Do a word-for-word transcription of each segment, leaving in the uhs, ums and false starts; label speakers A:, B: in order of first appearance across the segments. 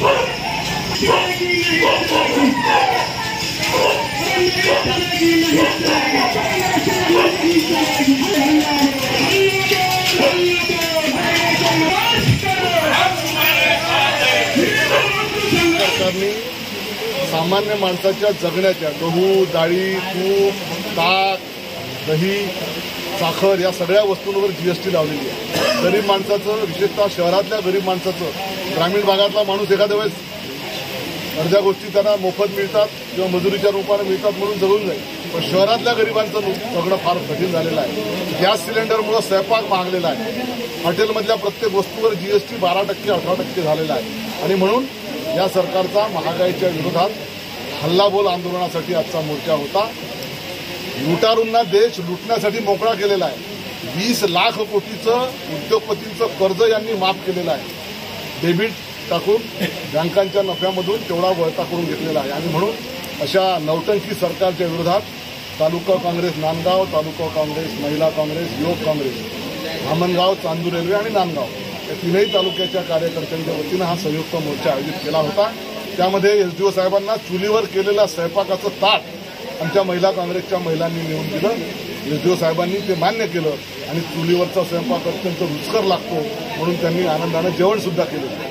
A: सरकारने सामान्य माणसाच्या जगण्याच्या गहू, डाळी, तूप, ताक, दही, साखर या सगळ्या वस्तूंवर जीएसटी लावलेली आहे। गरीब माणसाचं, विशेषतः शहरातल्या गरीब माणसाचं, ग्रामीण भागातला माणूस एखाद्या वेळेस अर्ध्या गोष्टी त्यांना मोफत मिळतात किंवा मजुरीच्या रूपाने मिळतात म्हणून जगून जाईल, पण शहरातल्या गरिबांचं जगणं फार कठीण झालेलं आहे। गॅस सिलेंडरमुळे स्वयंपाक महागलेला आहे। हॉटेलमधल्या प्रत्येक वस्तूवर जीएसटी बारा टक्के अठरा टक्के झालेला आहे आणि म्हणून या सरकारचा महागाईच्या विरोधात हल्लाबोल आंदोलनासाठी आजचा मोर्चा होता। लुटारूंना देश लुटण्यासाठी मोकळा केलेला आहे। वीस लाख कोटीचं उद्योगपतींचं कर्ज यांनी माफ केलेलं आहे। डेबिट टाकून बँकांच्या नफ्यामधून तेवढा वळता करून घेतलेला आहे आणि म्हणून अशा नौटंकी सरकारच्या विरोधात तालुका काँग्रेस नांदगाव, तालुका काँग्रेस, महिला काँग्रेस, युवक काँग्रेस, धामणगाव, चांदूर रेल्वे आणि नांदगाव या तीनही तालुक्याच्या कार्यकर्त्यांच्या वतीनं हा संयुक्त मोर्चा आयोजित केला होता। त्यामध्ये एसडीओ साहेबांना चुलीवर केलेल्या स्वयंपाकाचं ताट आमच्या महिला काँग्रेसच्या महिलांनी नेऊन दिलं। एसडीओ साहेबांनी ते मान्य केलं आणि चुलीवरचा स्वयंपाक अत्यंत रुचकर लागतो म्हणून त्यांनी आनंदानं जेवण सुद्धा केलं।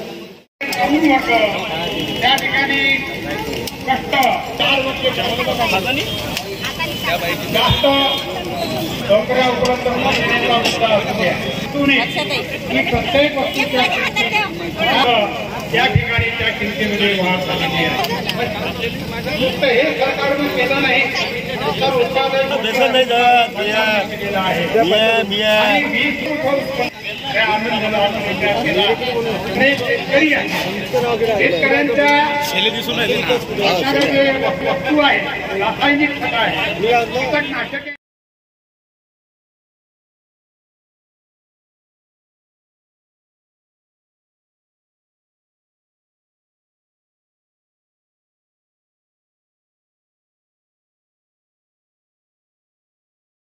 B: त्या ठिकाणी कष्ट चार वर्ष जास्त नोकऱ्या उपलब्ध नसलेला मुद्दा असू द्या, प्रत्येक वस्तूच्या त्या ठिकाणी त्या किमतीमध्ये वाढ झालेली आहे। नुसतं हे सरकारनं केलं नाही तर उत्पादन केलं आहे आणि वीस आनंदाला शेतकरी आहे, शेतकऱ्यांच्या वस्तू आहे, रासायनिक खत आहे, कीटकनाशके